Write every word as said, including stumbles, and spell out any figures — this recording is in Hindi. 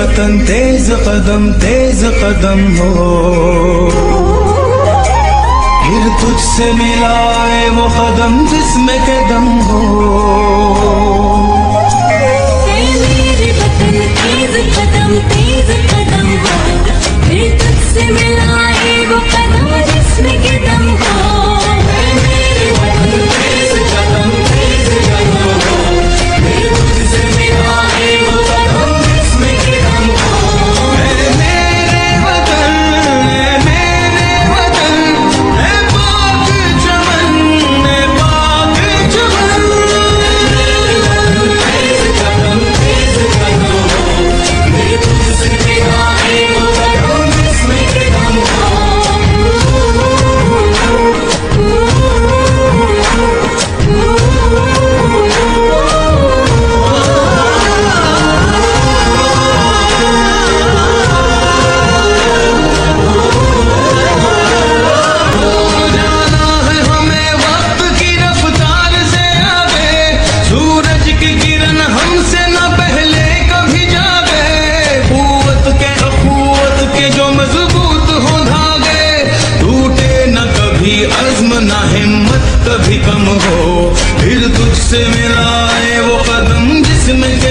वतन तेज कदम तेज कदम हो, फिर तुझसे मिलाए वो कदम जिसमें के दम हो। मेरे वतन तेज कदम तेज कदम हो, फिर तुझसे मिलाए वो कदम जिसमें के दम हो। मेरे वतन तेज कदम तेज कदम हो, फिर तुझसे मिलाए वो कदम जिसमें के दम हो। मेरे वतन मेरे वतन है पाक चमन है पाक चमन। मेरे वतन तेज कदम तेज कदम हो, फिर तुझसे मिलाए वो कदम जिसमें के दम हो। जाना है हमें वक्त की रफ्तार से आगे, सूरज की किरण हमसे न पहले कभी जागे। कुव्वत के अखुवत के जो मजबूत हो धागे, टूटे न कभी अज़्म न हिम्मत कभी कम हो, फिर तुझसे मिलाए वो कदम जिसमें